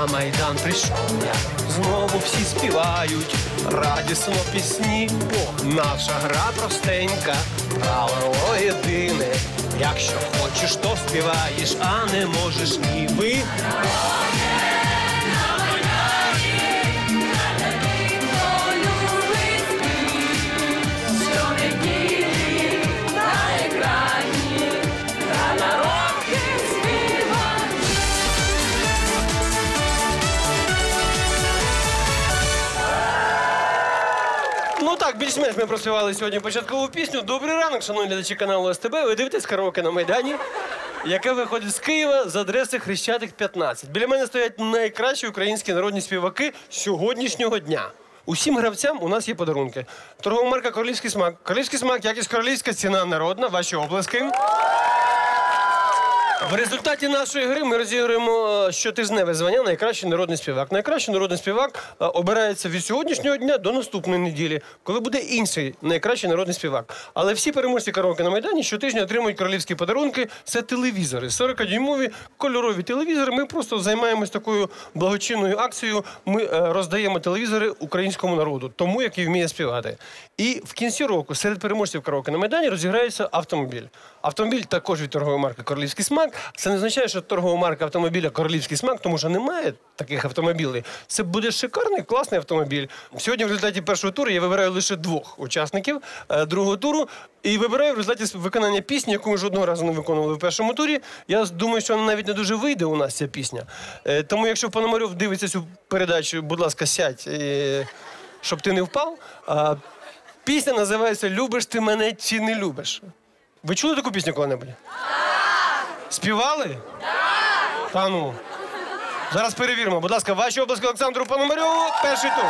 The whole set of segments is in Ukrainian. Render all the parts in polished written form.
на Майдан прийшов я. Знову всі співають радісно пісні, бо наша гра простенька, правило єдине. Якщо хочеш, то співаєш, а не можеш – ні. Ви ну так, більш-менш ми проспівали сьогодні початкову пісню. Добрий ранок, шановні глядачі каналу СТБ. Ви дивитесь караоке на Майдані, яке виходить з Києва з адреси Хрещатик, 15. Біля мене стоять найкращі українські народні співаки сьогоднішнього дня. Усім гравцям у нас є подарунки. Торгова марка «Королівський смак». Королівський смак, якість королівська, ціна народна. Ваші оплески. В результаті нашої гри ми розіграємо щотижневе звання «Найкращий народний співак». Найкращий народний співак обирається від сьогоднішнього дня до наступної неділі, коли буде інший найкращий народний співак. Але всі переможці караоке на Майдані щотижня отримують королівські подарунки. Це телевізори. 40-дюймові кольорові телевізори. Ми просто займаємось такою благочинною акцією. Ми роздаємо телевізори українському народу, тому, який вміє співати. І в кінці року серед переможців караоке на Майдані розіграється автомобіль. Автомобіль також від торгової марки «Королівський смак». Це не означає, що торгова марка автомобіля «Королівський смак», тому що немає таких автомобілів. Це буде шикарний, класний автомобіль. Сьогодні в результаті першого туру я вибираю лише 2 учасників другого туру. І вибираю в результаті виконання пісні, яку ми жодного разу не виконували в першому турі. Я думаю, що вона навіть не дуже вийде у нас, ця пісня. Тому якщо Пономарьов дивиться цю передачу, будь ласка, сядь, щоб ти не впав. Пісня називається «Любиш ти мене чи не любиш». Ви чули таку пісню коли-небудь? Співали? Так! Та ну. Зараз перевіримо. Будь ласка, ваші оплески Олександру Пономарьову. Перший тур.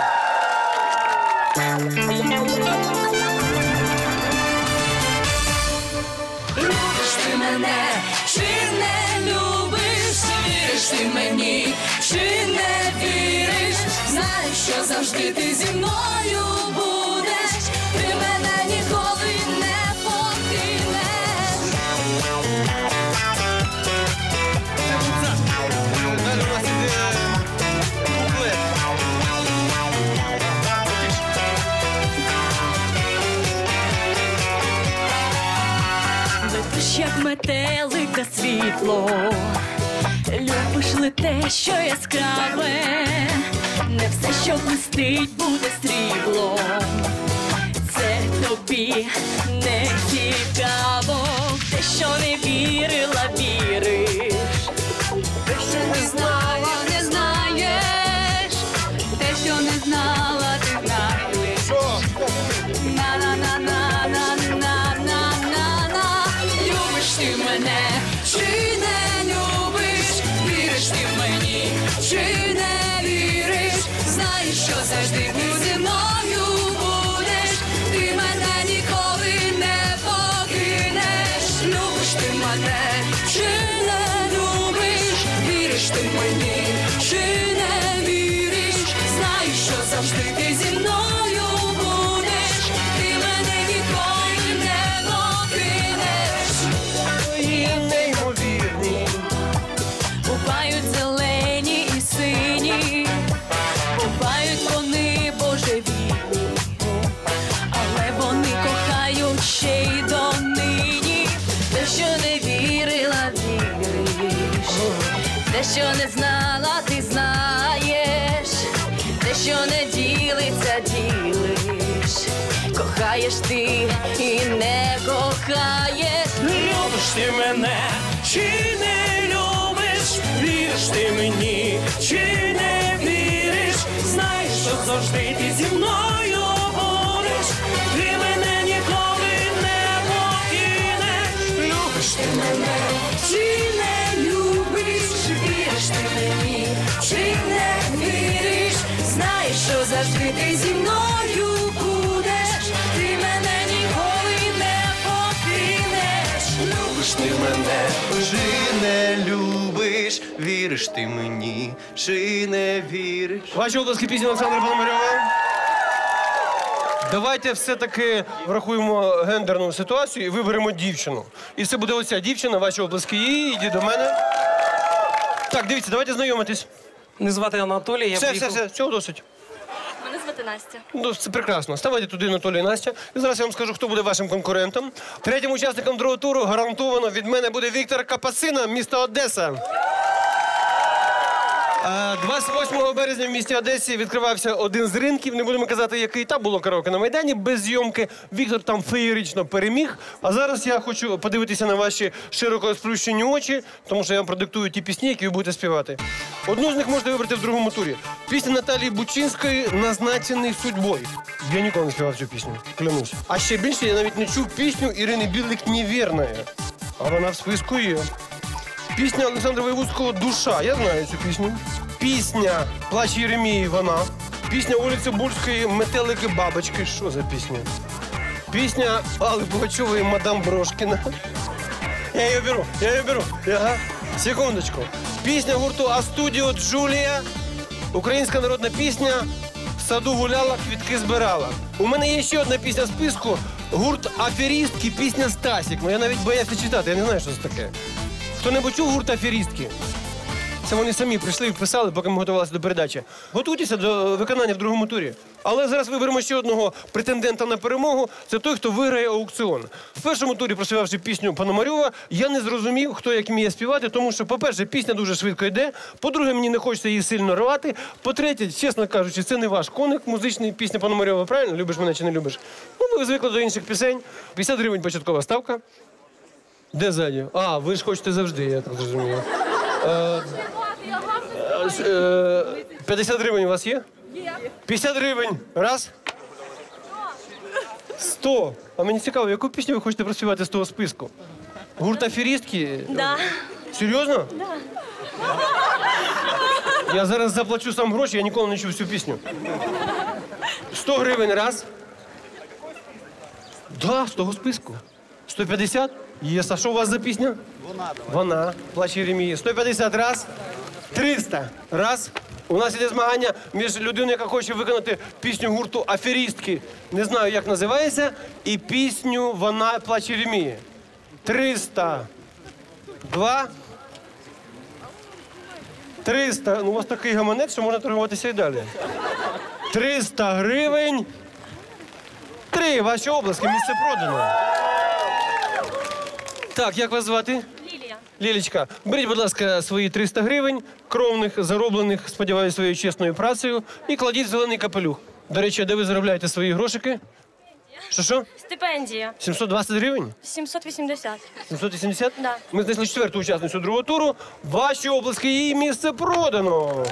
Любиш ти мене, чи не любиш? Віриш ти мені, чи не віриш? Знаєш, що завжди ти зі мною будеш. Ти мене ніколи не покинеш. Далі у нас іде куплет. Летиш, як метелика світло, любиш ли те, що яскраве, не все, що блистить, буде сріблом. Це тобі не цікаво, те, що не вірила, віриш. Те, що не знала, не знаєш, те, що не знала, ти знаєш. На-на-на-на-на-на-на-на. Любиш ти мене, чи не любиш? Віриш ти мені, чи не віриш? Знаєш, що завжди ти зі мною будеш. Ти мене ніколи не покинеш. Любиш ти мене, чи не любиш? Віриш ти мені, чи не віриш? Знаєш, що завжди ти зі мною будеш. Ти мене ніколи не покинеш. Твої неймовірні. Бувають зелені і сині, бувають вони божевільні, але вони кохають ще й донині. Те, що не вірила, віриш, те, що не знала, ти знаєш, те, що не ділиться, ділиш. Кохаєш ти і не кохаєш. Любиш ти мене, чи не любиш? Віриш ти мені, чи не віриш? Знаєш, що завжди ти зі мною будеш. Ти мене ніколи не покинеш. Любиш ти мене, чи не любиш? Віриш ти мені, чи не віриш? Знаєш, що завжди ти зі мною будеш. Ти мене ніколи не покинеш. Любиш ти мене, чи не любиш? Віриш ти мені, чи не віриш? Ваші оплески пісні Олександра Пономарьова. Давайте все-таки врахуємо гендерну ситуацію і виберемо дівчину. І це буде оця дівчина, ваші оплески їй, йди до мене. Так, дивіться, давайте знайомитись. Мене звати Анатолій, я приїхав... Все, цього досить. Мене звати Настя. Ну, це прекрасно. Ставайте туди, Анатолій і Настя. І зараз я вам скажу, хто буде вашим конкурентом. Третім учасником другого туру гарантовано від мене буде Віктор Капацина, місто Одеса. 28 березня в місті Одесі відкривався один з ринків, не будемо казати, який, там було караоке на Майдані, без зйомки. Віктор там феєрично переміг. А зараз я хочу подивитися на ваші широко розплющені очі, тому що я вам продиктую ті пісні, які ви будете співати. Одну з них можете вибрати в другому турі. Пісня Наталії Бучинської «Назначений судьбою». Я ніколи не співав цю пісню, клянусь. А ще більше я навіть не чув пісню Ірини Білик «Неверная». А вона в списку є. Пісня Олександра Воєвудського «Душа». Я знаю цю пісню. Пісня «Плач Єремії» вона. Пісня Олі Цибульської «Метелики-бабочки». Що за пісня? Пісня Алли Пугачової «Мадам Брошкіна». Я її беру. Ага. Секундочку. Пісня гурту «А-студіо Джулія». Українська народна пісня «В саду гуляла, квітки збирала». У мене є ще одна пісня в списку. Гурт «Аферістки», пісня «Стасік». Ну я навіть боявся читати, я не знаю, що це таке. Хто-небудь чув гурт «Аферістки»? Це вони самі прийшли і вписали, поки ми готувалися до передачі. Готуйтеся до виконання в другому турі. Але зараз виберемо ще одного претендента на перемогу. Це той, хто виграє аукціон. В першому турі, проспівавши пісню Пономарьова, я не зрозумів, хто як вміє співати, тому що, по-перше, пісня дуже швидко йде, по-друге, мені не хочеться її сильно рвати, по-третє, чесно кажучи, це не ваш коник музичний, пісня Пономарьова, правильно? Любиш мене чи не любиш? Ну, ви звикли до інших пісень. 50 гривень початкова ставка. Де ззаді? А, ви ж хочете завжди, я так зрозумів. 50 гривень у вас є? Є. 50 гривень. Раз. 100. А мені цікаво, яку пісню ви хочете проспівати з того списку? Гурт «Аферістки»? Да. Серйозно? Да. Я зараз заплачу сам гроші, я ніколи не чув цю пісню. 100 гривень. Раз. Да, з того списку. 150? Єс, а що у вас за пісня? Вона. «Плач Єремії». 150 раз. 300 раз. У нас іде змагання між людиною, яка хоче виконати пісню гурту «Аферістки», не знаю, як називається, і пісню «Вона. Плач Єремії». 300. 2. 300. Ну, у вас такий гаманець, що можна торгуватися і далі. 300 гривень. 3. Ваші обласки. Місце продано. Так, як вас звати? Лілія. Лілічка, беріть, будь ласка, свої 300 гривень, кровних, зароблених, сподіваюся, своєю чесною працею, і кладіть в зелений капелюх. До речі, де ви заробляєте свої грошики? Що? Стипендія. 720 гривень? 780. 780? Да. Ми знайшли четверту учасницю другого туру. Ваші обласки, її місце продано.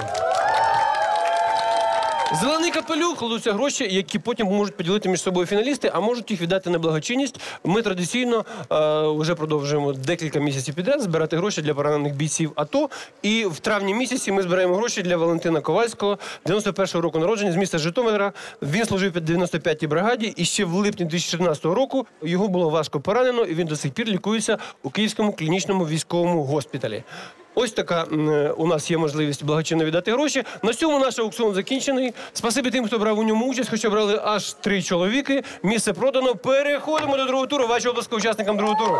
Зелений капелюх, кладуться гроші, які потім можуть поділити між собою фіналісти, а можуть їх віддати на благочинність. Ми традиційно вже продовжуємо декілька місяців підряд збирати гроші для поранених бійців АТО. І в травні місяці ми збираємо гроші для Валентина Ковальського, 91-го року народження, з міста Житомира. Він служив під 95-й бригаді, і ще в липні 2014 року його було важко поранено, і він до сих пір лікується у Київському клінічному військовому госпіталі. Ось така у нас є можливість благочинно віддати гроші. На цьому наш аукціон закінчений. Спасибі тим, хто брав у ньому участь, хоча брали аж 3 чоловіки. Місце продано. Переходимо до другого туру. Ваші обласки учасникам другого туру.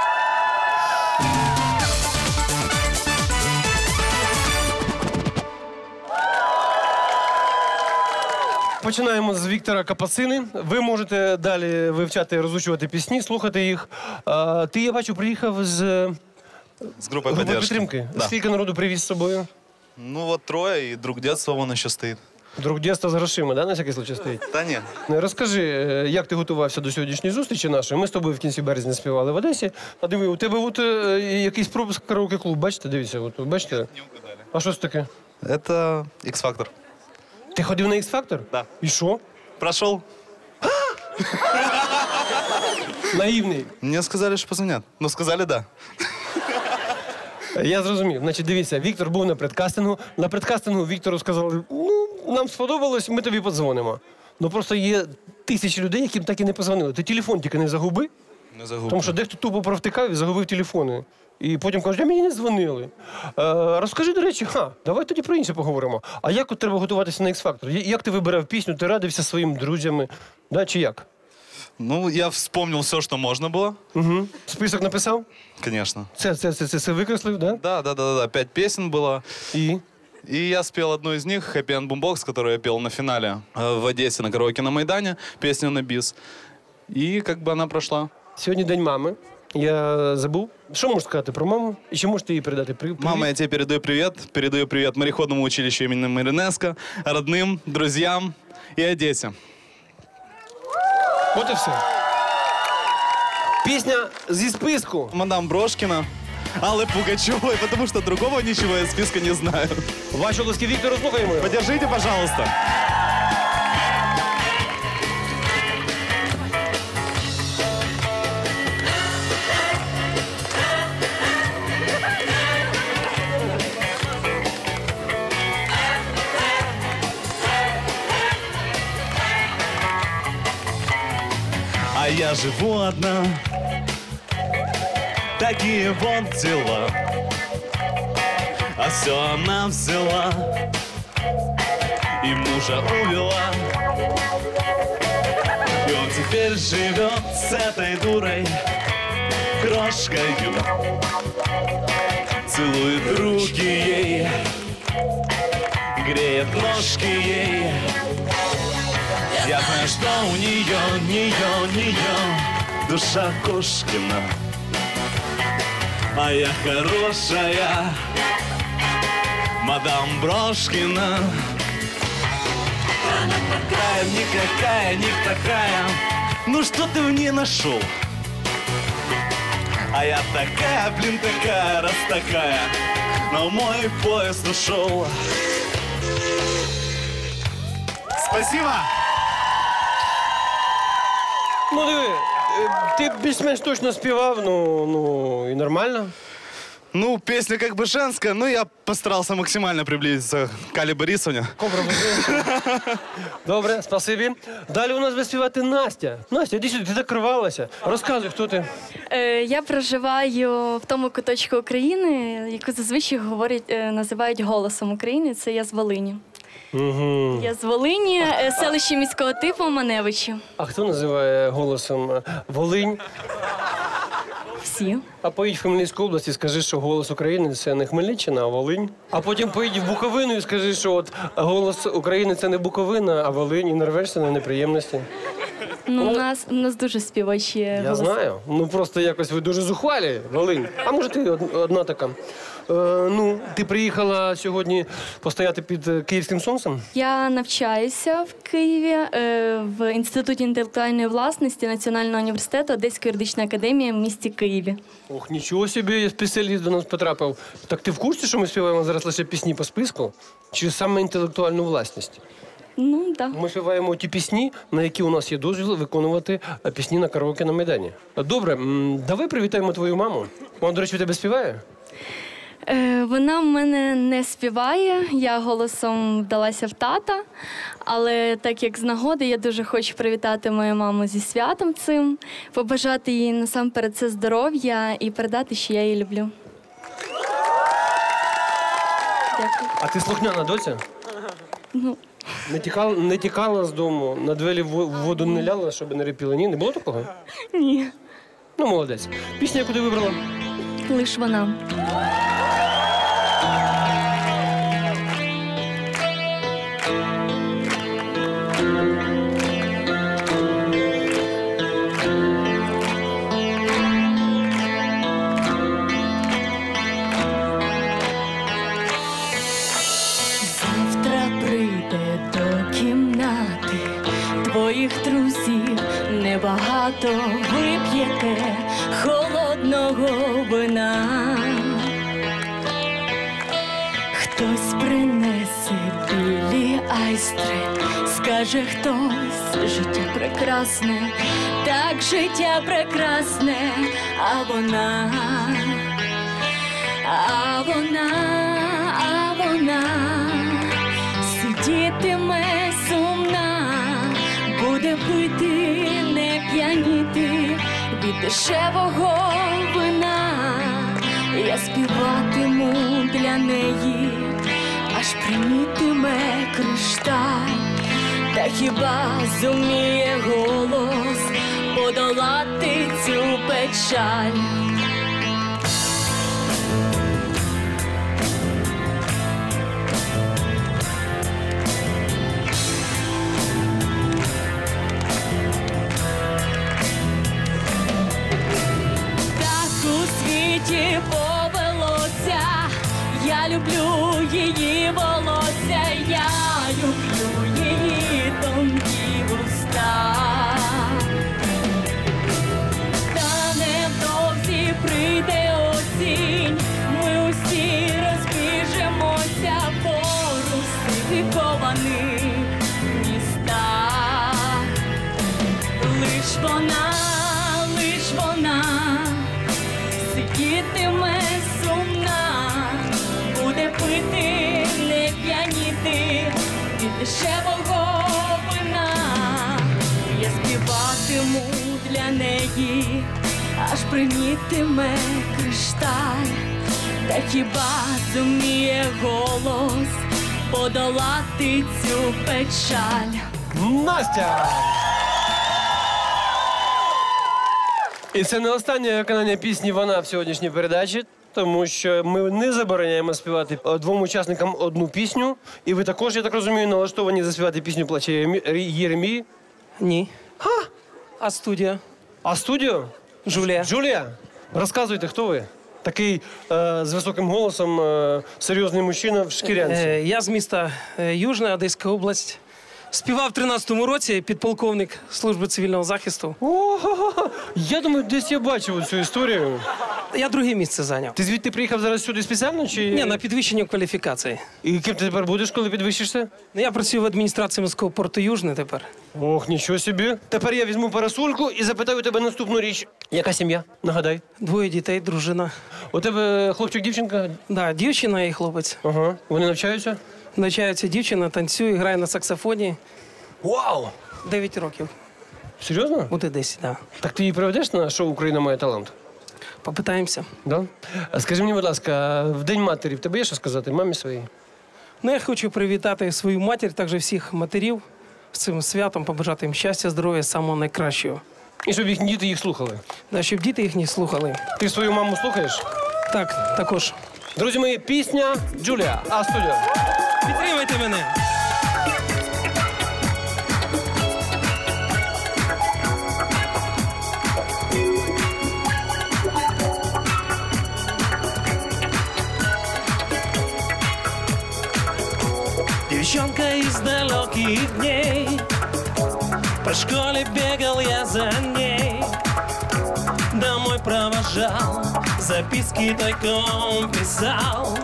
Починаємо з Віктора Капацини. Ви можете далі вивчати, розучувати пісні, слухати їх. Ти, я бачу, приїхав з группой поддержки. Підтримки. Да. Скільки народу привіз з собою? Ну вот 3, и друг детства вон еще стоит. Друг дєства з грошима, да, на всякий случай стоїть? Да нет. Розкажи, як ти готувався до сьогоднішньої зустрічі нашої? Ми з тобою в кінці березня співали в Одесі. А диви, у тебе от якийсь пропуск караоке-клуб, бачите? Дивіться, от, бачите? Не угадали. А що це таке? Это X-Factor. Ти ходив на X-Factor? Да. І що? Прошел. Наївний. Мне сказали, что позвонят. Ну, сказали да. Я зрозумів. Значить, дивіться, Віктор був на предкастингу. На предкастингу Віктору сказали, ну, нам сподобалось, ми тобі подзвонимо. Ну, просто є тисячі людей, яким так і не позвонили. Ти телефон тільки не загуби, Не загубил. тому що дехто тупо провтикав і загубив телефони. І потім кажуть, а мені не дзвонили. Розкажи, до речі, давай тоді про інше поговоримо. А як от треба готуватися на X-Factor? Як ти вибирав пісню, ти радився своїм друзями, да, чи як? Ну, я вспомнил все, что можно было. Угу. Список написав? Конечно. Це викреслив, да? Да. 5 песен было. І? И я спел одну из них, Happy End Boombox, которую я пел на финале в Одессе на караоке на Майдане, песню на бис. И как бы она прошла. Сьогодні День мами. Я забув. Що можеш сказати про маму? І чи можете їй передати привіт? Мама, я тебе передаю привет. Передаю привет мореходному училищу имени Маринеско, родным, друзьям и Одессе. От і все. Пісня зі списку. Мадам Брошкина, Аллы Пугачевой, потому что другого ничего я из списка не знаю. Ваші обласки Віктора, слухаємо його. Подержите, пожалуйста. А я живу одна, такие вот дела. А все она взяла и мужа увела. И он теперь живет с этой дурой крошкою. Целует руки ей, греет ножки ей. Я знаю, что у нее душа Кошкина. А я хорошая мадам Брошкина. Она такая, никакая, не такая. Ну что ты в ней нашел? А я такая, блин, такая, раз такая. Но мой поезд ушел. Спасибо! Ну, диви, ти більш-менш точно співав, ну і нормально. Ну, песня как бы женская, но я постарался максимально приблизиться к Алле Борисовне. Добре, спасибі. Далі у нас буде співати Настя. Настя, іди сюди, ти так рвалася. Розказуй, хто ти. Я проживаю в тому куточку України, яку зазвичай називають голосом України. Це я з Волині. Угу. Я з Волині, селище міського типу Маневичі. А хто називає голосом Волинь? Всі. А поїдь в Хмельницьку область і скажи, що «Голос України» – це не Хмельниччина, а Волинь. А потім поїдь в Буковину і скажи, що от «Голос України» – це не Буковина, а Волинь, і нарвешся на неприємності. Ну, у нас дуже співочі Я голоси. знаю. Ну просто якось ви дуже зухвалі, Волинь. А може ти одна така? Ти приїхала сьогодні постояти під київським сонцем? Я навчаюся в Києві в Інституті інтелектуальної власності Національного університету Одеської юридичної академії в місті Києві. Ох, нічого собі, спеціаліст до нас потрапив. Так ти в курсі, що ми співаємо зараз лише пісні по списку? Чи саме інтелектуальну власність? Ну, так. Ми співаємо ті пісні, на які у нас є дозвіл виконувати пісні на караоке на Майдані. Добре, давай привітаємо твою маму. Вона, до речі, в тебе співає? Вона в мене не співає, я голосом вдалася в тата, але так як з нагоди, я дуже хочу привітати мою маму зі святом цим, побажати їй насамперед це здоров'я і передати, що я її люблю. Дякую. А ти слухняна, доця? Ну. Не тікала з дому, на двері воду не ляла, щоб не рипіла? Ні, не було такого? Ні. Ну, молодець. Пісня, яку ти вибрала? Лиш вона. Завтра прийде до кімнати твоїх друзів небагато, вип'єте холодного вина. Хтось принесе білі айстри, скаже хтось, життя прекрасне, так життя прекрасне, а вона сидітиме сумна, буде пити, не п'яніти від дешевого вина. Я співатиму для неї, аж примітиме кришталь. Та хіба зуміє голос подолати цю печаль? світі повелося. Я люблю її волосся, я люблю її тонкі вуста. Та невдовзі прийде осінь, ми усі розбіжемося по русих кованих містах. Лиш вона сидітиме сумна, буде пити, не п'яніти від дешевого вина. Я співатиму для неї, аж примітиме кришталь. Та хіба зуміє голос подолати цю печаль? Настя! І це не останнє виконання пісні «Вона» в сьогоднішній передачі, тому що ми не забороняємо співати двом учасникам одну пісню. І ви також, я так розумію, налаштовані заспівати пісню «Плаче Єремій». Ні. А студія? А студіо? Джулія. Джулія, розказуйте, хто ви? Такий з високим голосом, серйозний мужчина в шкірянці. Я з міста Южна, Одеська область. Співав в 13-му році, підполковник служби цивільного захисту. Ого! Я думаю, десь я бачив цю історію. Я друге місце зайняв. Ти звідти приїхав зараз сюди спеціально? Чи... Ні, на підвищення кваліфікації. І ким ти тепер будеш, коли підвищишся? Я працюю в адміністрації міського порту Южний тепер. Ох, нічого собі. Тепер я візьму парасольку і запитаю тебе наступну річ. Яка сім'я? Нагадай. 2 дітей, дружина. У тебе хлопчик, дівчинка? Да, дівчина і хлопець. Ага. Вони навчаються? Навчається дівчина, танцює, грає на саксофоні. Вау! 9 років. Серйозно? Буде 10, да. Так ти її приведеш на шоу «Україна має талант»? Попитаємося. Да? А скажи мені, будь ласка, в День матері в тебе є що сказати мамі своїй? Я хочу привітати свою матір, також всіх матерів з цим святом, побажати їм щастя, здоров'я, самого найкращого. І щоб їхні діти їх слухали. Да, щоб діти їхні слухали. Ти свою маму слухаєш? Так, також. Друзі мої, пісня «Джулія». А студіо. Підтримайте мене. Девчонка из далеких дней, по школе бегал я за ней, домой провожал, записки тайком писал.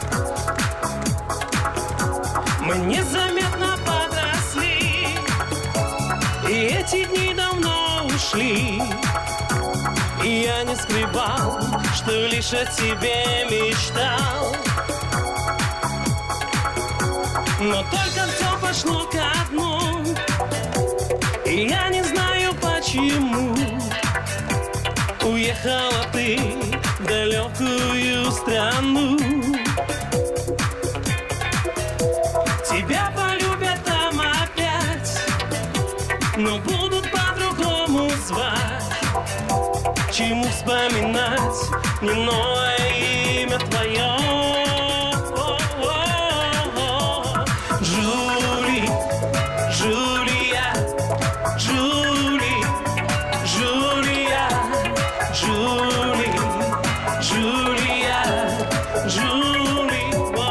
Мы незаметно подросли, и эти дни давно ушли. И я не скрывал, что лишь о тебе мечтал. Но только все пошло ко дну, и я не знаю почему. Уехала ты в далекую страну. Тебя полюбят там опять, но будут по-другому звать. Чему вспоминать немное имя твое? Джули, Джулия, Джули, Джулия, Джули, Джулия, Джули.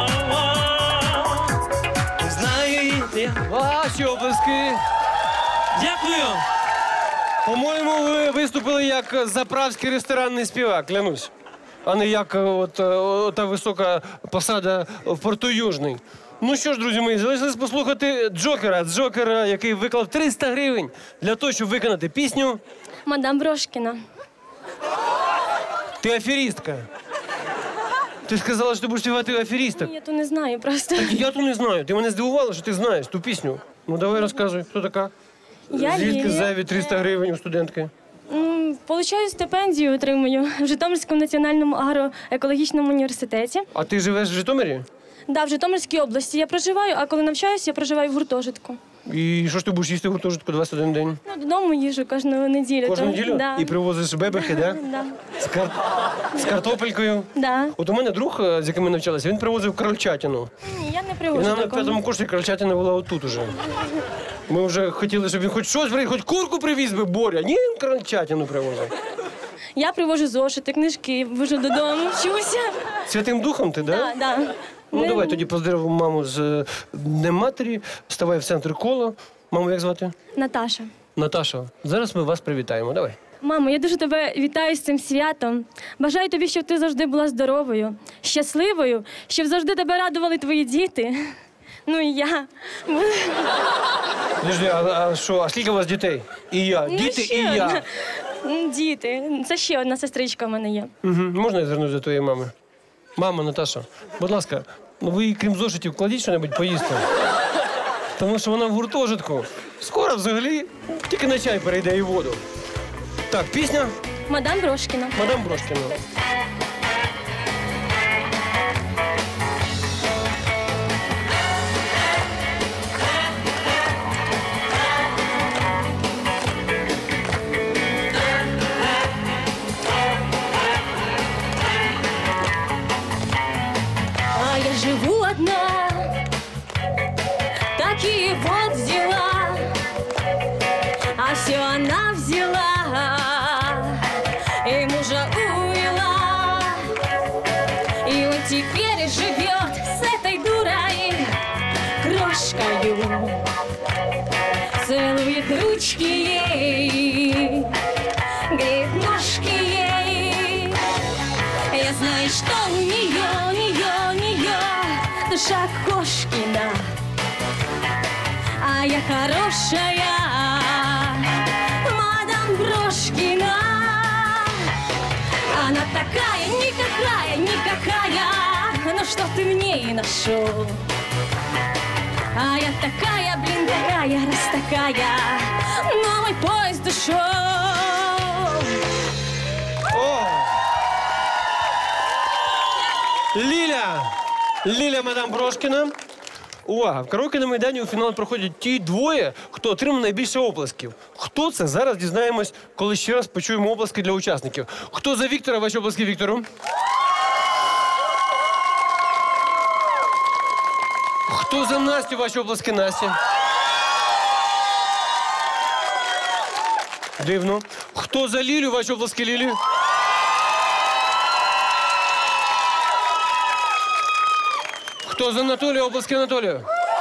Знаю я. Ваші оплески. Дякую. По-моєму, ви виступили як заправський ресторанний співак, клянусь. А не як та висока посада в порту Южний. Ну що ж, друзі мої, залишилось послухати Джокера, який виклав 300 гривень для того, щоб виконати пісню Мадам Брошкіна. «Ти аферістка». Ти сказала, що ти будеш співати аферісток. Я то не знаю просто. Я то не знаю. Ти мене здивувала, що ти знаєш ту пісню. Ну давай розказуй, хто така? Я Звідки Лілія. зайві 300 гривень у студентки? Получаю стипендію, отримую в Житомирському національному агроекологічному університеті. А ти живеш в Житомирі? Да, в Житомирській області я проживаю, а коли навчаюся, я проживаю в гуртожитку. І що ж ти будеш їсти в гуртожитку 21 день? Додому їжу кожну неділю. Кожну неділю? Да. І привозиш бебехи, да? Да. З картопелькою? Да. От у мене друг, з яким ми навчалися, він привозив крольчатину. Ні, я не І привожу нам на такого. 5-му курсі крольчатина була отут уже. Ми вже хотіли, щоб він хоч щось, хоч курку привіз би, Боря. Ні, він крольчатину привозив. Я привожу зошити, книжки, вожу додому, вчуся. Святим Духом ти, да? Да. Ну, давай тоді поздоровимо маму з Днем Матері. Ставай в центр кола. Маму як звати? Наташа. Наташа. Зараз ми вас привітаємо. Давай. Мамо, я дуже тебе вітаю з цим святом. Бажаю тобі, щоб ти завжди була здоровою, щасливою, щоб завжди тебе радували твої діти. Ну і я. Подожди, а що? А скільки у вас дітей? І я. Діти ще і я. одна. Діти. Це ще одна сестричка в мене є. Угу. Можна я звернусь до твоєї мами? Мама, Наташа, будь ласка, ну ви їй, крім зошитів, кладіть що-небудь поїсти. Тому що вона в гуртожитку. Скоро взагалі тільки на чай перейде і воду. Так, пісня Мадам Брошкіна. Мадам Брошкіна. А я живу одна, такие вот дела, а все она взяла и мужа увела, и он теперь живет с этой дурой крошкою, целует ручки ей, греет ножки ей. Я знаю, что у нее душа Кошкина, а я хорошая мадам Брошкина. Она такая, никакая, ну что ты мне и нашел. А я такая, блин, такая, раз такая, новый поезд ушел. Ліля Мадам Брошкіна. Увага! В караоке на Майдані у фінал проходять ті двоє, хто отримав найбільше оплесків. Хто це? Зараз дізнаємось, коли ще раз почуємо оплески для учасників. Хто за Віктора? Ваші оплески Віктору. Хто за Настю? Ваші оплески Насті. Дивно. Хто за Лілю? Ваші оплески Лілі. Хто за Анатолія? Оплески Анатолію.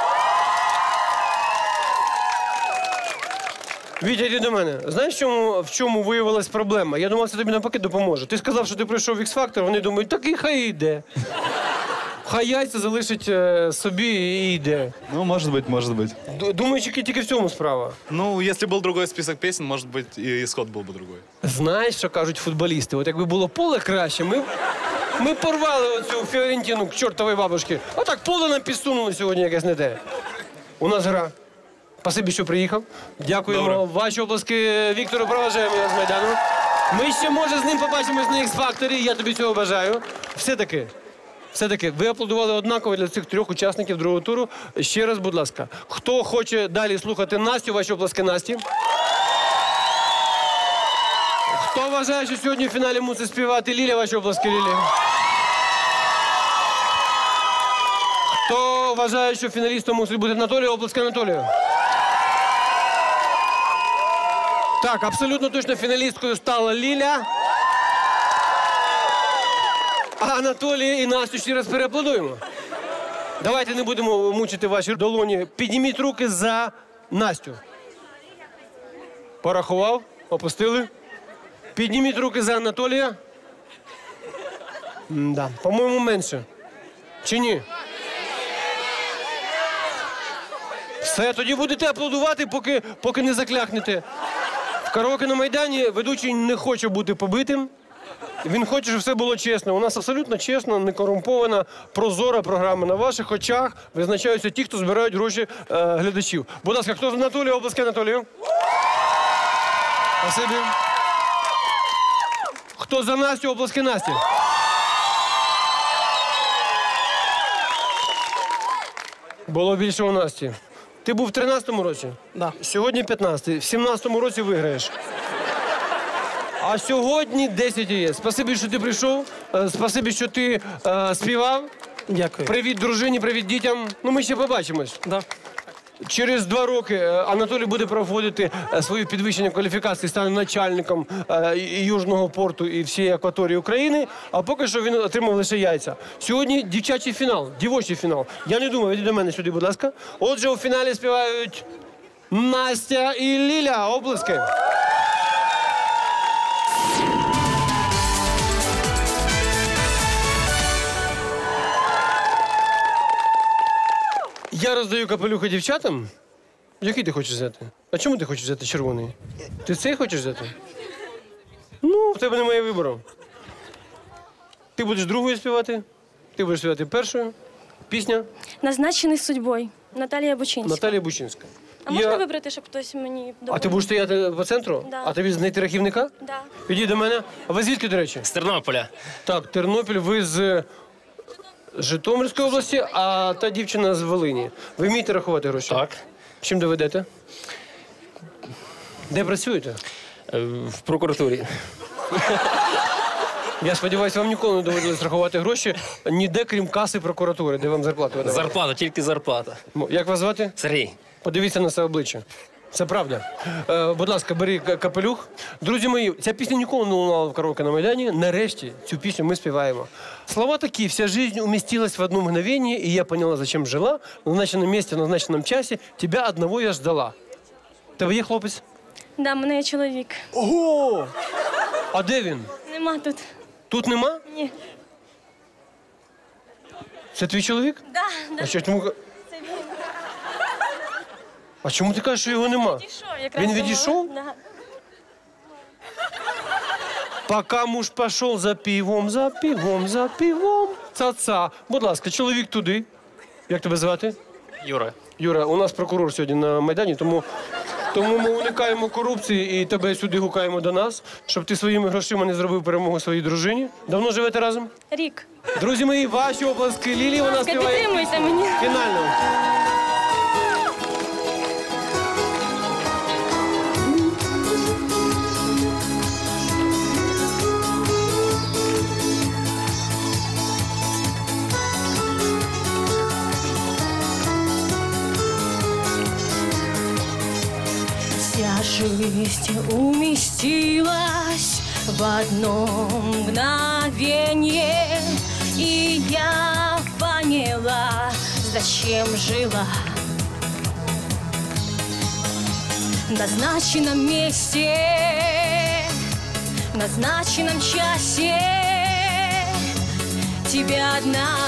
Вітя, йди до мене. Знаєш, в чому виявилась проблема? Я думав, це тобі навпаки допоможе. Ти сказав, що ти прийшов в X-Factor, вони думають, так і хай йде. Хай яйця залишить собі і йде. Ну, может быть. Думаю, тільки в цьому справа. Ну, если был другой список песен, может быть, и исход был бы другой. Знаєш, що кажуть футболісти? От якби було поле краще, ми порвали оцю Фіорентину к чортовій бабушці. А так поле нам підсунули сьогодні якесь не те. У нас гра. Спасибі, що приїхав. Дякуємо. Добре. Ваші оплески Віктору проважаємо з Майдану. Ми ще, може, з ним побачимось на X-Factor. Я тобі цього бажаю. Все-таки, ви аплодували однаково для цих трьох учасників другого туру. Ще раз, будь ласка, хто хоче далі слухати Настю, ваші оплески Насті. Хто вважає, що сьогодні в фіналі мусить співати Ліля, ваші оплески Лілі. Хто вважає, що фіналістом мусить бути Анатолій, оплески Анатолію. Так, абсолютно точно фіналісткою стала Ліля. А Анатолія і Настю ще раз переаплодуємо. Давайте не будемо мучити ваші долоні. Підніміть руки за Настю. Порахував, опустили. Підніміть руки за Анатолія. Да, по-моєму, менше. Чи ні? Все, тоді будете аплодувати, поки не заклякнете. В караоке на Майдані ведучий не хоче бути побитим. Він хоче, щоб все було чесно. У нас абсолютно чесна, некорумпована, прозора програма. На ваших очах визначаються ті, хто збирають гроші глядачів. Будь ласка, хто з Анатолія? Оплески Анатолію. Спасибі. Хто за Настю? Оплески Насті. Було більше у Насті. Ти був в 13-му році? Да. Сьогодні 15-й. В 17-му році виграєш. А сьогодні 10 є. Спасибі, що ти прийшов. Спасибі, що ти співав. Дякую. Привіт дружині, привіт дітям. Ну, ми ще побачимось. Да. Через 2 роки Анатолій буде проходити свою підвищення кваліфікації, стане начальником Южного порту і всієї акваторії України, а поки що він отримав лише яйця. Сьогодні дівчачий фінал, дівочий фінал. Я не думаю, іди до мене сюди, будь ласка. Отже, у фіналі співають Настя і Ліля. Оплески. Я роздаю капелюхи дівчатам. Який ти хочеш взяти? А чому ти хочеш взяти червоний? Ти цей хочеш взяти? Ну, в тебе немає вибору. Ти будеш другою співати, ти будеш співати першою. Пісня Назначений судьбою. Наталія Бучинська. Наталія Бучинська. А можна вибрати, щоб хтось мені допомог? А ти будеш стояти по центру? Да. А тобі знайти рахівника? Да. Підійди до мене. А ви звідки, до речі? З Тернополя. Так, Тернопіль, ви з Житомирської області, а та дівчина з Волині. Ви вмієте рахувати гроші? Так. Чим доведете? Де працюєте? В прокуратурі. Я сподіваюся, вам ніколи не доводилось рахувати гроші ніде, крім каси прокуратури, де вам зарплату видавали. Зарплата, тільки зарплата. Як вас звати? Сергій. Подивіться на це обличчя. Це правда. Будь ласка, бери капелюх. Друзі мої, ця пісня ніколи не лунала в караоке на Майдані. Нарешті цю пісню ми співаємо. Слова такі: «Вся жизнь уместилась в одно мгновение, и я поняла, зачем жила. В назначенном месте, в назначенном часе тебя одного я ждала». Тебе є хлопець? Да, в мене є чоловік. Ого! А де він? Нема тут. Тут нема? Ні. Це твій чоловік? Да. А що чому? Це він. А чому ти кажеш, що його нема? Відійшов якраз. Він відійшов? Да. Пока муж пішов за пивом, за пивом, за пивом. Ца-ца. Будь ласка, чоловік туди. Як тебе звати? Юра. Юра, у нас прокурор сьогодні на Майдані, тому ми уникаємо корупції і тебе сюди гукаємо до нас, щоб ти своїми грошима не зробив перемогу своїй дружині. Давно живете разом? Рік. Друзі мої, ваші оплески. Лілі, вона співає Підтримуйте мені. фінально. Вся жизнь уместилась в одно мгновение, и я поняла, зачем жила. В назначенном месте, в назначенном часе тебя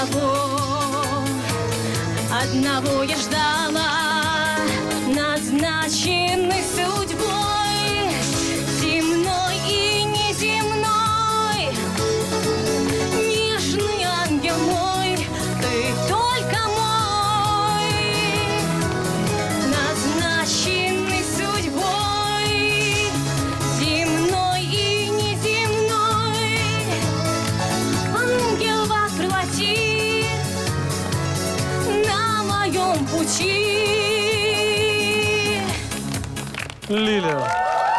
одного я ждала. Назначенный судьбой, земной и неземной, нежный ангел мой, ты только мой. Назначенный судьбой, земной и неземной, ангел воплоти на моем пути. Ліля.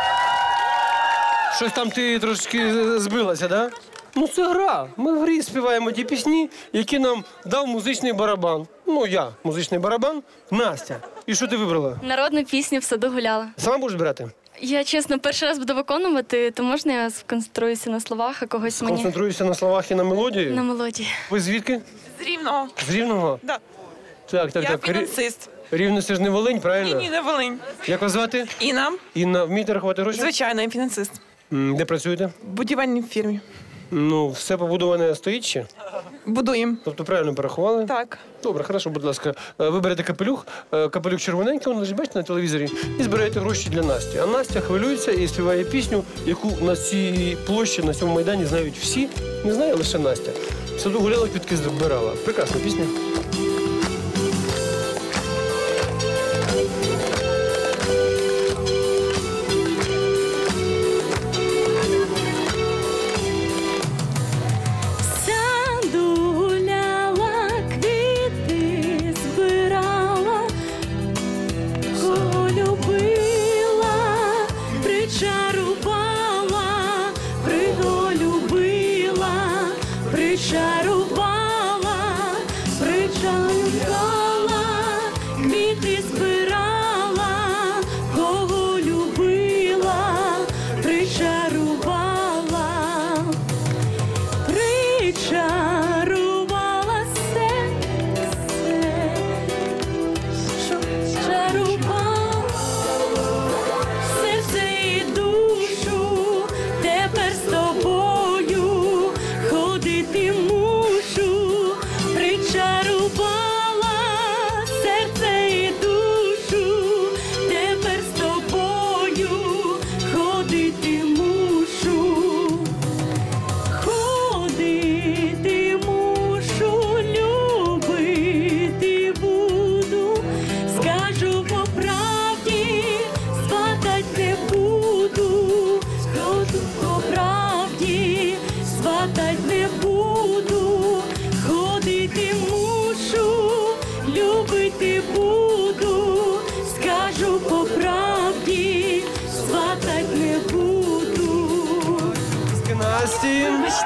Щось там ти трошки збилася, да? Ну це гра. Ми в грі співаємо ті пісні, які нам дав музичний барабан. Ну я, музичний барабан, Настя. І що ти вибрала? Народну пісню в саду гуляла. Сама будеш брати? Я, чесно, перший раз буду виконувати, то можна я сконцентруюся на словах, а когось мені Концентруюся на словах і на мелодії. на мелодії. Ви звідки? З Рівного. З Рівного? Да. Так. Я фінансист. Рівне це ж не Волинь, правильно? Ні, не Волинь. Як вас звати? Інна. Інна, вмієте рахувати гроші? Звичайно, я фінансист. Де працюєте? В будівельній фірмі. Ну, все побудоване стоїть ще? Будуємо. Тобто правильно порахували? Так. Добре, хорошо, будь ласка. Ви берете капелюх, капелюх червоненький, він лежить, бачите, на телевізорі, і збираєте гроші для Насті. А Настя хвилюється і співає пісню, яку на цій площі, на цьому Майдані знають всі. Не знає лише Настя. В саду гуляла, квітки збирала. Прекрасна пісня. Причарувала, причарувала. Насті.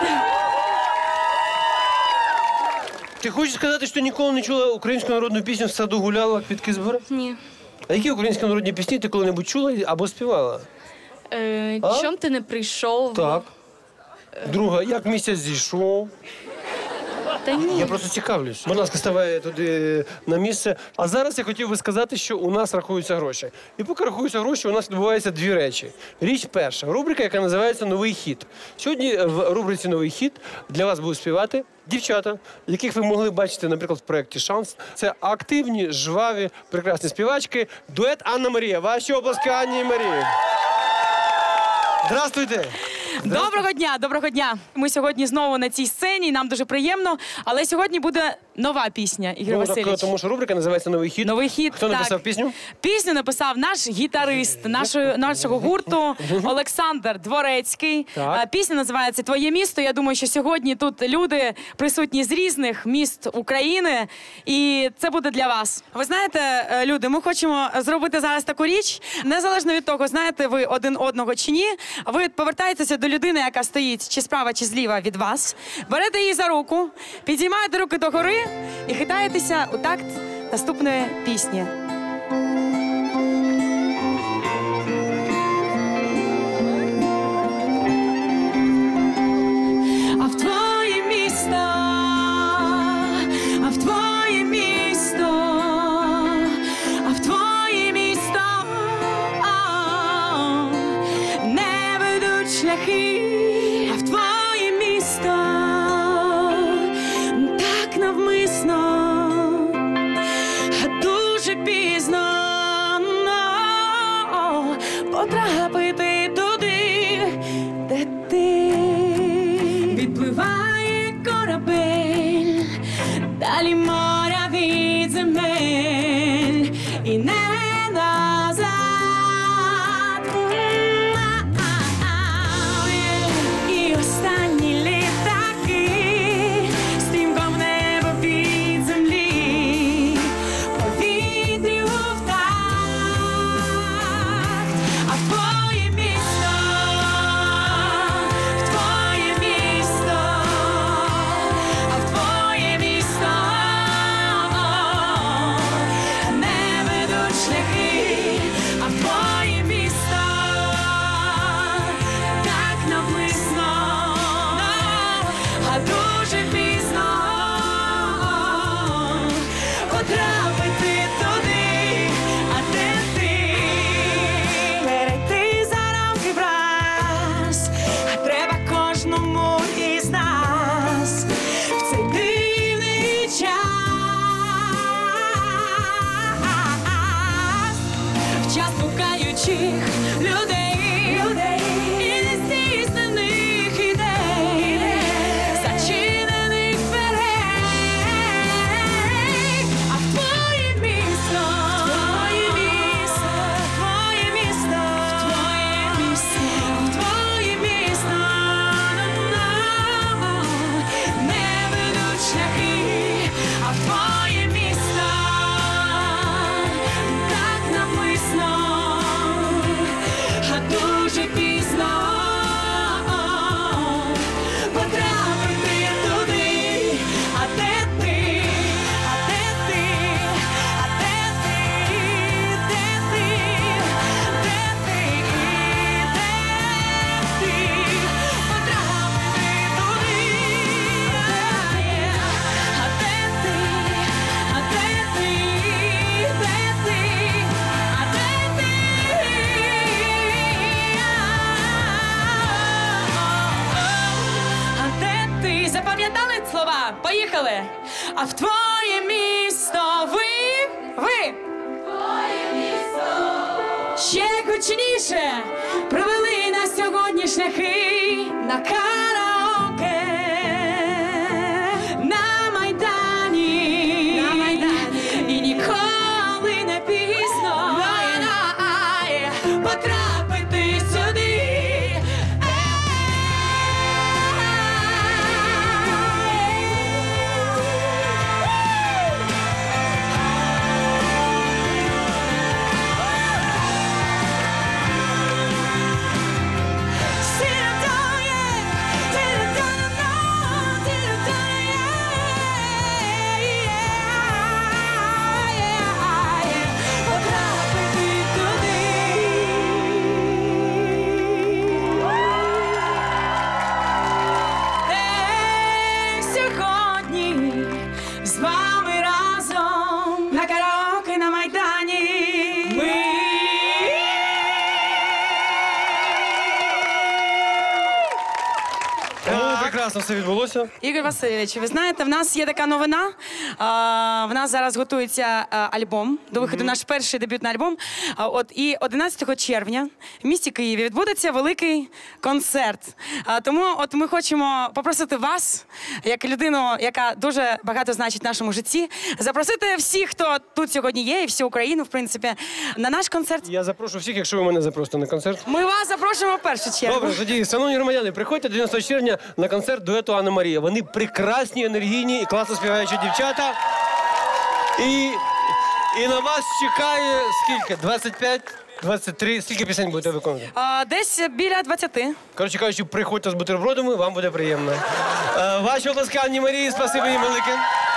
Ти хочеш сказати, що ніколи не чула українську народну пісню «В саду гуляла, квітки збирала»? Ні. А які українські народні пісні ти коли-небудь чула або співала? Чом ти не прийшов? Так. Друга, як місяць зійшов? Та ні. Я просто цікавлюсь. Будь ласка, ставай туди на місце. А зараз я хотів би сказати, що у нас рахуються гроші. І поки рахуються гроші, у нас відбуваються дві речі. Річ перша. Рубрика, яка називається «Новий хіт». Сьогодні в рубриці «Новий хіт» для вас будуть співати дівчата, яких ви могли бачити, наприклад, в проєкті «Шанс». Це активні, жваві, прекрасні співачки. Дует Анна-Марія. Ваші оплески Анні і Марії. Здравствуйте! Доброго дня. Ми сьогодні знову на цій сцені, нам дуже приємно. Але сьогодні буде нова пісня, Ігор Васильович. Тому що рубрика називається «Новий хіт». Новий хіт, Хто написав пісню? Пісню написав наш гітарист нашого гурту Олександр Дворецький. Пісня називається «Твоє місто». Я думаю, що сьогодні тут люди присутні з різних міст України. І це буде для вас. Ви знаєте, люди, ми хочемо зробити зараз таку річ. Незалежно від того, знаєте ви один одного чи ні, ви повертаєтеся до людини, яка стоїть чи справа, чи зліва від вас, берете її за руку, підіймаєте руки догори і хитаєтеся у такт наступної пісні. А в твоє місто, а в твоє місто, а в твоє місто не ведуть шляхи. А в твоє місто так навмисно, дуже пізно потрапити туди, де ти. Відпливає корабель, далі моря від земель і не назад. І останні літаки стрімко в небо від землі, повітрю в такт. А в твоє місто, в твоє місто, а в твоє місто не ведуть шляхи. А в твоє місто так навмисно, а дуже пізно потрапити туди, а де ти. Перейти за рамки враз, а треба кожному із нас в цей дивний час. В час блукаючих людей і нездійснених ідей, зачинених дверей. А в твоє місто, твоє місто, твоє місто, твоє місто, твоє місто не ведуть шляхи. А в твоє місто так навмисно, а дуже пізно потрапити туди. А де ти? А де ти? А де ти? Де ти? Де ти? Де ти? Потрапити туди. А де ти? А де ти? Де ти? А де ти? А де ти? Запам'ятали слова? Поїхали! А в твоє місто ви ще гучніше провели на сьогодні шляхи на караоке, на Майдані, і ніколи не пізно потрапити сюди. Сідає прекрасно все відбулося. Ігор Васильович, ви знаєте, в нас є така новина. В нас зараз готується альбом, до виходу наш перший дебютний альбом. І 11 червня в місті Києві відбудеться великий концерт. Тому от ми хочемо попросити вас, як людину, яка дуже багато значить в нашому житті, запросити всіх, хто тут сьогодні є, і всю Україну, в принципі, на наш концерт. Я запрошу всіх, якщо ви мене запросите на концерт. Ми вас запрошуємо в першу чергу. Добре, тоді, шановні громадяни, приходьте 11 червня на концерт дуету Анна Марія. Вони прекрасні, енергійні і класно співаючі дівчата. І на вас чекає скільки? 25, 23? Скільки пісень будете виконувати? Десь біля 20. Коротше кажучи, приходьте з бутербродами, вам буде приємно. Ваші обласки Анні Марії, спасибі їм велике.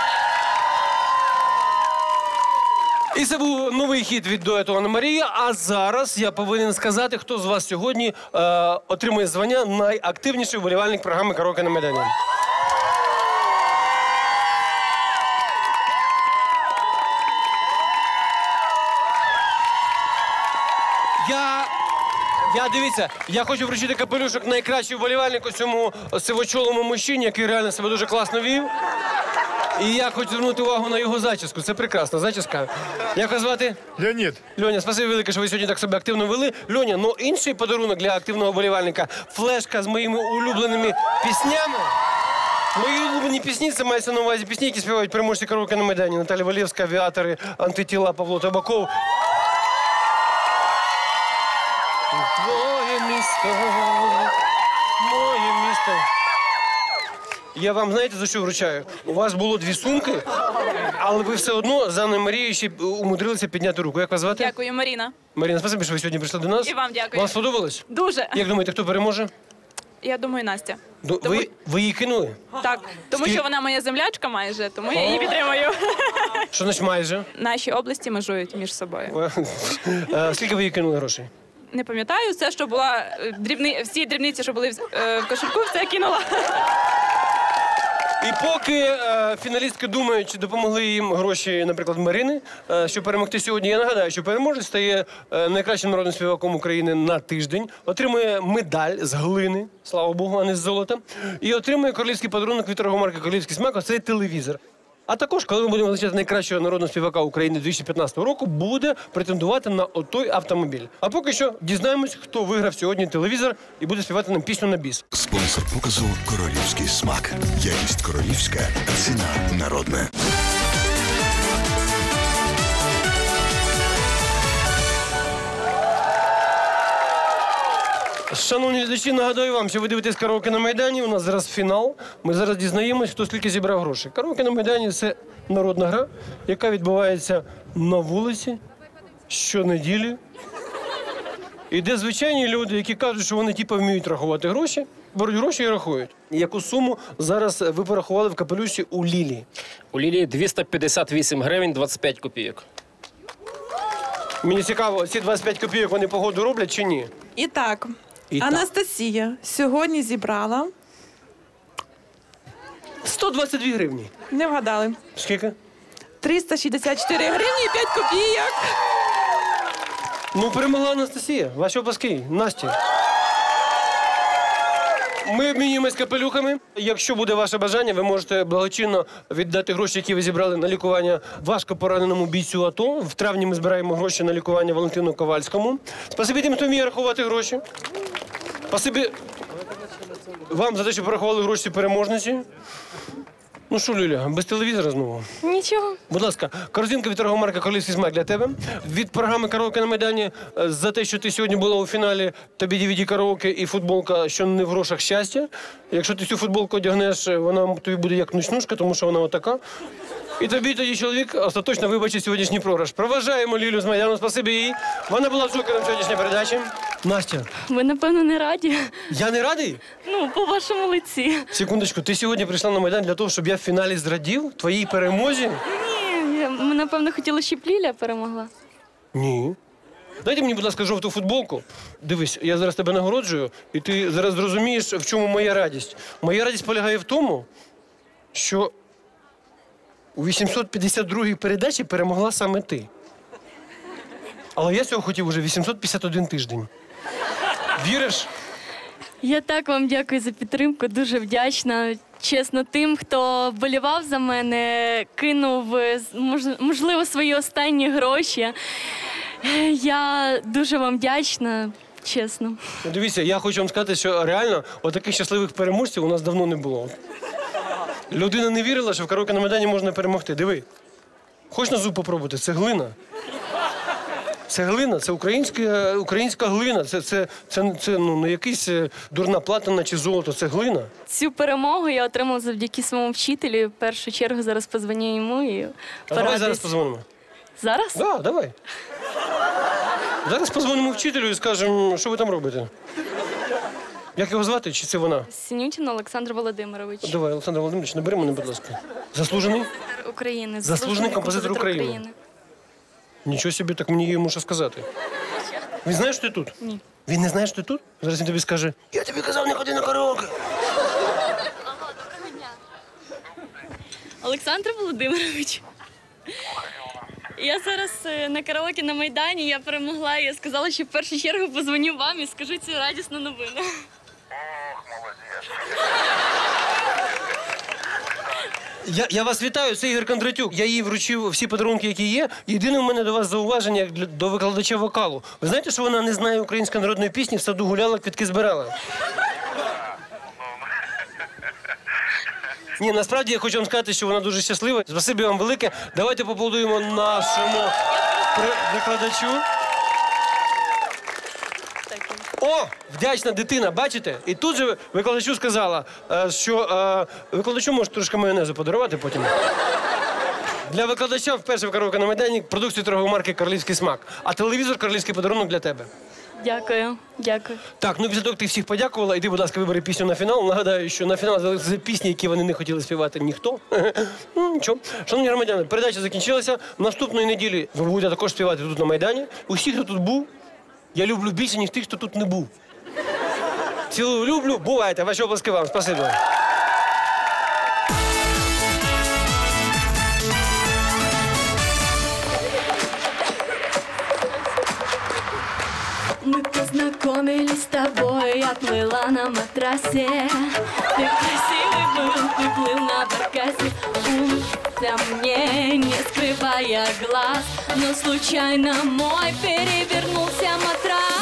І це був новий хіт від дуету Анна Марія. А зараз я повинен сказати, хто з вас сьогодні отримує звання найактивніший вболівальник програми «Караоке на Майдані». Дивіться, я хочу вручити капелюшок найкращий вболівальнику цьому сивочолому мужчині, який реально себе дуже класно вів. І я хочу звернути увагу на його зачіску. Це прекрасна зачіска. Як вас звати? Леонід. Льоня, спасибі велике, що ви сьогодні так себе активно вели. Льоня, ну інший подарунок для активного вболівальника – флешка з моїми улюбленими піснями. Мої улюблені пісні, це мається на увазі пісні, які співають переможці «Караоке на Майдані». Наталя Валєвська, «Авіатори», «Антитіла», Павло Табаков. Твоє місто, моє місто. Я вам, знаєте, за що вручаю? У вас було 2 сумки, але ви все одно за Анною Марією ще умудрилися підняти руку. Як вас звати? Дякую, Маріна. Маріна, спасибі, що ви сьогодні прийшли до нас. І вам дякую. Вам сподобалось? Дуже. Як думаєте, хто переможе? Я думаю, Настя. Ви її кинули? Так, тому що вона моя землячка майже, тому я її підтримую. Що значить майже? Наші області межують між собою. Скільки ви їй кинули грошей? Не пам'ятаю, все, що була всі дрібниці, що були в кошельку, все я кинула. І поки фіналістки думають, чи допомогли їм гроші, наприклад, Марини, щоб перемогти сьогодні, я нагадаю, що переможець стає найкращим народним співаком України на тиждень, отримує медаль з глини, слава Богу, а не з золота, і отримує королівський подарунок від торгової марки «Королівський смак», це телевізор. А також, коли ми будемо визначати найкращого народного співака України 2015 року, буде претендувати на отой автомобіль. А поки що дізнаємось, хто виграв сьогодні телевізор і буде співати нам пісню на біс. Спонсор показу «Королівський смак». Якість королівська, ціна народна. Шановні глядачі, нагадаю вам, що ви дивитесь «Караоке на Майдані». У нас зараз фінал. Ми зараз дізнаємось, хто скільки зібрав грошей. «Караоке на Майдані» – це народна гра, яка відбувається на вулиці щонеділі. І де звичайні люди, які кажуть, що вони типу вміють рахувати гроші, беруть гроші і рахують. Яку суму зараз ви порахували в капелюсі у Лілі? У Лілії 258 гривень 25 копійок. Мені цікаво, ці 25 копійок вони погоду роблять чи ні? І так, Анастасія сьогодні зібрала 122 гривні. Не вгадали. Скільки? 364 гривні і 5 копійок. Ну, перемогла Анастасія. Ваші оплески. Настя. Ми обмінюємось капелюхами. Якщо буде ваше бажання, ви можете благочинно віддати гроші, які ви зібрали на лікування важко пораненому бійцю АТО. В травні ми збираємо гроші на лікування Валентину Ковальському. Спасибі тим, хто вміє рахувати гроші. Спасибі вам за те, що порахували гроші переможниці. Ну що, Люля, без телевізора знову? Нічого. Будь ласка, корзинка від торгової марки «Королівський смак» для тебе. Від програми «Караоке на Майдані» за те, що ти сьогодні була у фіналі, тобі DVD «Караоке» і футболка «Що не в грошах щастя». Якщо ти цю футболку одягнеш, вона тобі буде як ночнушка, тому що вона отака. І тобі тоді чоловік остаточно вибачить сьогоднішній програш. Проважаємо Лілю з Майдану, спасибі їй. Вона була джокером сьогоднішньої передачі. Настя. Ви, напевно, не раді. Я не радий? Ну, по вашому лиці. Секундочку, ти сьогодні прийшла на Майдан для того, щоб я в фіналі зрадів твоїй перемозі? Ні, ми, напевно, хотіли, щоб Ліля перемогла. Ні. Дайте мені, будь ласка, жовту футболку. Дивись, я зараз тебе нагороджую, і ти зараз зрозумієш, в чому моя радість. Моя радість полягає в тому, що у 852-й передачі перемогла саме ти. Але я цього хотів уже 851 тиждень. Віриш? Я так вам дякую за підтримку, дуже вдячна. Чесно, тим, хто вболівав за мене, кинув, можливо, свої останні гроші. Я дуже вам вдячна, чесно. Дивіться, я хочу вам сказати, що реально отаких щасливих переможців у нас давно не було. Людина не вірила, що в караоке на Майдані можна перемогти. Диви, хочеш на зуб попробувати? Це глина. Це глина, це українська глина. Це не якась дурна платина чи золото, це глина. Цю перемогу я отримала завдяки своєму вчителю. В першу чергу зараз позвоню йому і давай зараз позвонимо. Зараз? Так, да, давай. Зараз позвонимо вчителю і скажемо, що ви там робите. Як його звати, чи це вона? Синютін Олександр Володимирович. Давай, Олександр Володимирович, набери мене, будь ласка. Заслужений? України. Заслужений композитор України. Нічого собі, так мені йому що сказати. Він знає, що ти тут? Ні. Він не знає, що ти тут? Зараз він тобі скаже, я тобі казав, не ходи на караоке. Олександр Володимирович. Я зараз на караоке на Майдані, я перемогла, і я сказала, що в першу чергу позвоню вам і скажу цю радісну новину. Я вас вітаю, це Ігор Кондратюк. Я їй вручив всі подарунки, які є. Єдине в мене до вас зауваження, як до викладача вокалу. Ви знаєте, що вона не знає української народної пісні, в саду гуляла, квітки збирала? Ні, насправді я хочу вам сказати, що вона дуже щаслива. Спасибі вам велике. Давайте поаплодуємо нашому викладачу. О, вдячна дитина, бачите? І тут же викладачу сказала, що викладачу може трошки майонезу подарувати потім. Для викладача вперше в караоке на Майдані продукцію торгової марки «Королівський смак». А телевізор «Королівський подарунок» для тебе. Дякую, дякую. Так, ну після того, як ти всіх подякувала, іди, будь ласка, вибери пісню на фінал. Нагадаю, що на фінал залишилися пісні, які вони не хотіли співати ніхто. Нічого. Шановні громадяни, передача закінчилася. Наступної неділі ви будете також співати тут на Майдані. Усі, хто тут був, я люблю більше, ніж тих, хто тут не був. Цілую, люблю, бувайте. Ваші оплески вам. Спасибі. Мы познакомились с тобой, я плыла на матрасе. Ты красивый был, ты плыл на баркасе. Улыбся мне, не скрывая глаз, но случайно мой перевернулся матрас.